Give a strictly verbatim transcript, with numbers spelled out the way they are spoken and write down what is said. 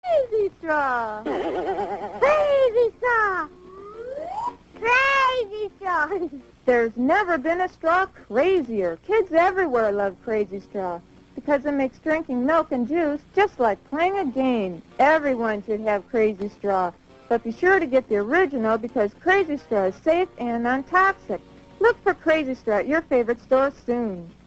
Krazy Straw! Krazy Straw! Krazy Straw! There's never been a straw crazier. Kids everywhere love Krazy Straw because it makes drinking milk and juice just like playing a game. Everyone should have Krazy Straw, but be sure to get the original because Krazy Straw is safe and non-toxic. Look for Krazy Straw at your favorite store soon.